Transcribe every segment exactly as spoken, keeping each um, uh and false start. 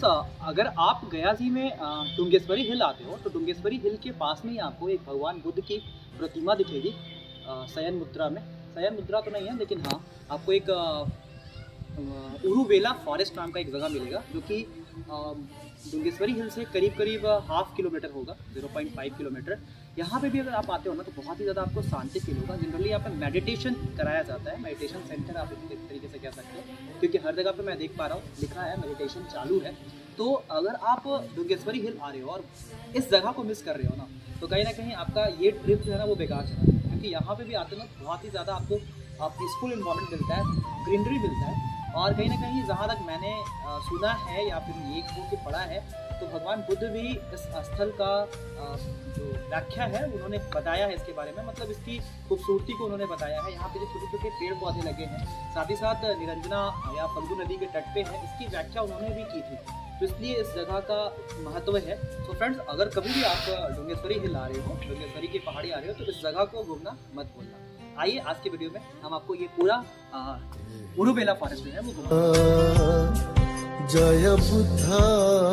अगर आप गयाजी में डुंगेश्वरी हिल आते हो तो डुंगेश्वरी हिल के पास में ही आपको एक भगवान बुद्ध की प्रतिमा दिखेगी शयन मुद्रा में। शयन मुद्रा तो नहीं है, लेकिन हाँ आपको एक उरुवेला फॉरेस्ट नाम का एक जगह मिलेगा, जो कि डुंगेश्वरी हिल से करीब करीब हाफ किलोमीटर होगा, ज़ीरो पॉइंट फाइव किलोमीटर। यहाँ पे भी अगर आप आते हो ना तो बहुत ही ज़्यादा आपको शांति फील होगा। जनरली यहाँ पे मेडिटेशन कराया जाता है, मेडिटेशन सेंटर आप एक तरीके से कह सकते हो, क्योंकि हर जगह पे मैं देख पा रहा हूँ लिखा है मेडिटेशन चालू है। तो अगर आप डुंगेश्वरी हिल आ रहे हो और इस जगह को मिस कर रहे हो ना, तो कहीं ना कहीं आपका ये ट्रिप जो है ना वो बेकार चला है। क्योंकि यहाँ पे भी आते हो ना बहुत ही ज़्यादा आपको पीसफुल इन्वायरमेंट मिलता है, ग्रीनरी मिलता है। और कहीं ना कहीं जहाँ तक मैंने सुना है या फिर ये हो के पढ़ा है, तो भगवान बुद्ध भी इस स्थल का जो व्याख्या है उन्होंने बताया है इसके बारे में, मतलब इसकी खूबसूरती को उन्होंने बताया है। यहाँ पे जो छोटे छोटे पेड़ पौधे लगे हैं, साथ ही साथ निरंजना या फल्गु नदी के तट पे है, इसकी व्याख्या उन्होंने भी की थी। तो इसलिए इस जगह का महत्व है। तो फ्रेंड्स, अगर कभी भी आप डुंगेश्वरी हिल आ रहे हो, डुंगेश्वरी की पहाड़ी आ रहे हो, तो इस जगह को घूमना मत भूलना। आइए आज के वीडियो में हम आपको ये पूरा उरुवेला फॉरेस्ट जो है वो जय बुद्धा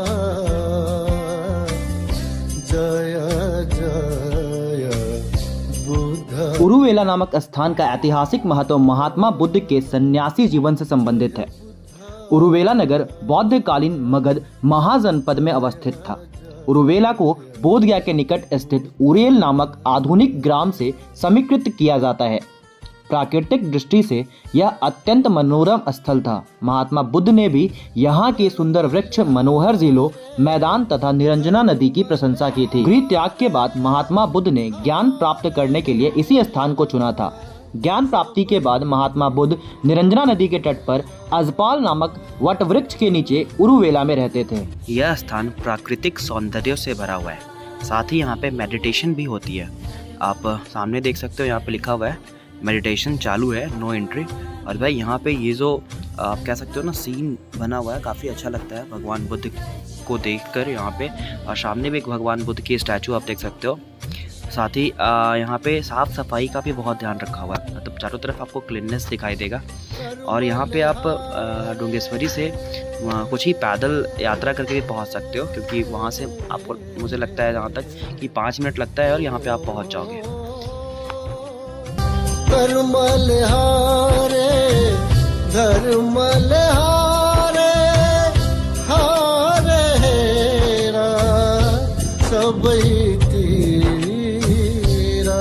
जय जय बुद्धा। उरुवेला नामक स्थान का ऐतिहासिक महत्व महात्मा बुद्ध के सन्यासी जीवन से संबंधित है। उरुवेला नगर बौद्धकालीन मगध महाजनपद में अवस्थित था। उरुवेला को बोधगया के निकट स्थित उरेल नामक आधुनिक ग्राम से समीकृत किया जाता है। प्राकृतिक दृष्टि से यह अत्यंत मनोरम स्थल था। महात्मा बुद्ध ने भी यहाँ के सुंदर वृक्ष, मनोहर झीलों, मैदान तथा निरंजना नदी की प्रशंसा की थी। गृह त्याग के बाद महात्मा बुद्ध ने ज्ञान प्राप्त करने के लिए इसी स्थान को चुना था। ज्ञान प्राप्ति के बाद महात्मा बुद्ध निरंजना नदी के तट पर अजपाल नामक वट वृक्ष के नीचे उरुवेला में रहते थे। यह स्थान प्राकृतिक सौंदर्य से भरा हुआ है, साथ ही यहाँ पे मेडिटेशन भी होती है। आप सामने देख सकते हो, यहाँ पे लिखा हुआ है मेडिटेशन चालू है, नो एंट्री। और भाई यहाँ पे ये जो आप कह सकते हो ना सीन बना हुआ है, काफ़ी अच्छा लगता है भगवान बुद्ध को देखकर यहाँ पे। और सामने भी एक भगवान बुद्ध की स्टैचू आप देख सकते हो। साथ ही यहाँ पे साफ़ सफाई का भी बहुत ध्यान रखा हुआ है, मतलब चारों तरफ आपको क्लीननेस दिखाई देगा। और यहाँ पे आप डुंगेश्वरी से कुछ ही पैदल यात्रा करके भी पहुँच सकते हो, क्योंकि वहाँ से आपको, मुझे लगता है जहाँ तक कि पाँच मिनट लगता है और यहाँ पे आप पहुँच जाओगे। धर्मल हारे धर्मल हारे हारे हेरा सबई तीरा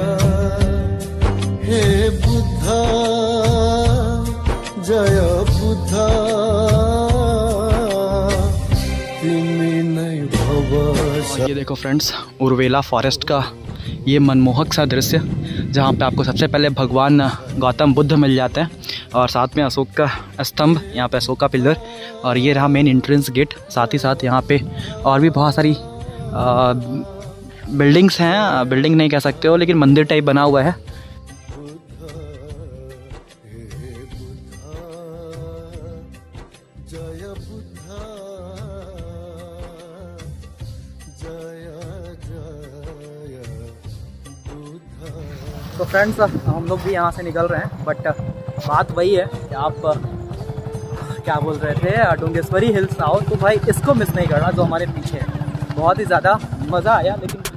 हे बुद्धा जय बुद्धा तिमी नहीं भव। ये देखो फ्रेंड्स, उरुवेला फॉरेस्ट का ये मनमोहक सा दृश्य, जहाँ पे आपको सबसे पहले भगवान गौतम बुद्ध मिल जाते हैं और साथ में अशोक का स्तंभ, यहाँ पे अशोक का पिलर, और ये रहा मेन एंट्रेंस गेट। साथ ही साथ यहाँ पे और भी बहुत सारी आ, बिल्डिंग्स हैं, बिल्डिंग नहीं कह सकते हो लेकिन मंदिर टाइप बना हुआ है। तो फ्रेंड्स, हम लोग भी यहाँ से निकल रहे हैं, बट बात वही है कि आप क्या बोल रहे थे, डुंगेश्वरी हिल्स आओ तो भाई इसको मिस नहीं करना जो हमारे पीछे है। बहुत ही ज़्यादा मज़ा आया, लेकिन